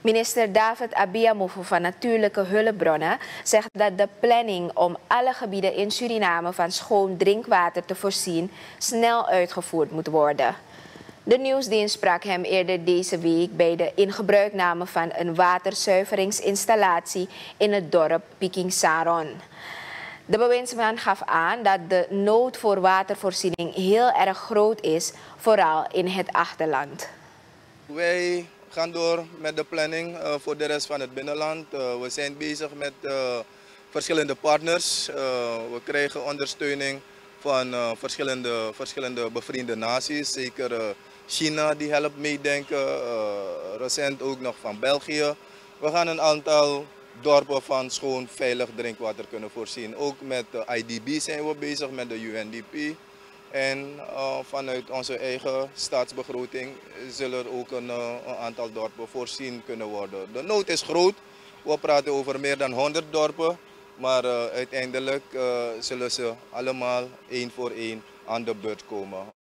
Minister David Abiyamofu van Natuurlijke Hulpbronnen zegt dat de planning om alle gebieden in Suriname van schoon drinkwater te voorzien snel uitgevoerd moet worden. De Nieuwsdienst sprak hem eerder deze week bij de ingebruikname van een waterzuiveringsinstallatie in het dorp Piking Saron. De bewindsman gaf aan dat de nood voor watervoorziening heel erg groot is, vooral in het achterland. Wij gaan door met de planning voor de rest van het binnenland. We zijn bezig met verschillende partners. We krijgen ondersteuning van verschillende bevriende naties. Zeker China die helpt meedenken, recent ook nog van België. We gaan een aantal dorpen van schoon, veilig drinkwater kunnen voorzien. Ook met de IDB zijn we bezig, met de UNDP. En vanuit onze eigen staatsbegroting zullen er ook een aantal dorpen voorzien kunnen worden. De nood is groot. We praten over meer dan 100 dorpen. Maar uiteindelijk zullen ze allemaal één voor één aan de beurt komen.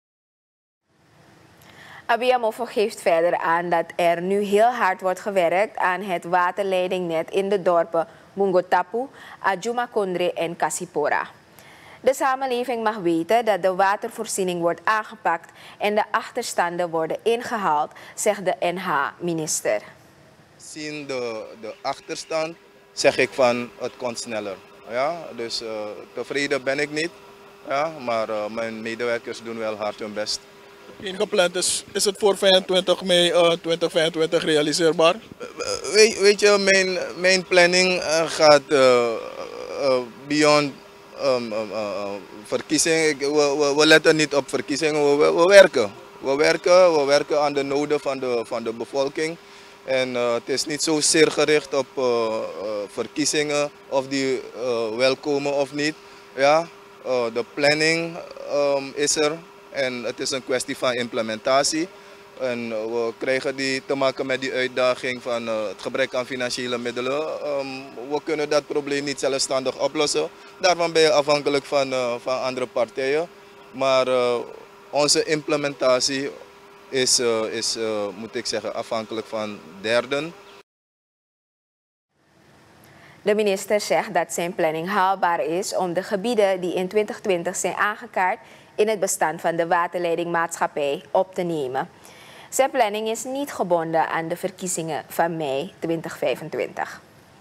Abiyamofu geeft verder aan dat er nu heel hard wordt gewerkt aan het waterleidingnet in de dorpen Mungotapu, Adjumakondre en Kasipora. De samenleving mag weten dat de watervoorziening wordt aangepakt en de achterstanden worden ingehaald, zegt de NH-minister. Zien de achterstand, zeg ik van het kon sneller. Ja, dus tevreden ben ik niet, ja, maar mijn medewerkers doen wel hard hun best. Ingepland is het voor 25 mei 2025 realiseerbaar? Weet je, mijn planning gaat beyond verkiezingen. We letten niet op verkiezingen, we werken. We werken aan de noden van de bevolking. En het is niet zozeer gericht op verkiezingen, of die wel komen of niet. Ja, de planning is er en het is een kwestie van implementatie. En we krijgen te maken met die uitdaging van het gebrek aan financiële middelen. We kunnen dat probleem niet zelfstandig oplossen. Daarvan ben je afhankelijk van andere partijen. Maar onze implementatie is moet ik zeggen, afhankelijk van derden. De minister zegt dat zijn planning haalbaar is om de gebieden die in 2020 zijn aangekaart in het bestand van de waterleidingmaatschappij op te nemen. Zijn planning is niet gebonden aan de verkiezingen van mei 2025.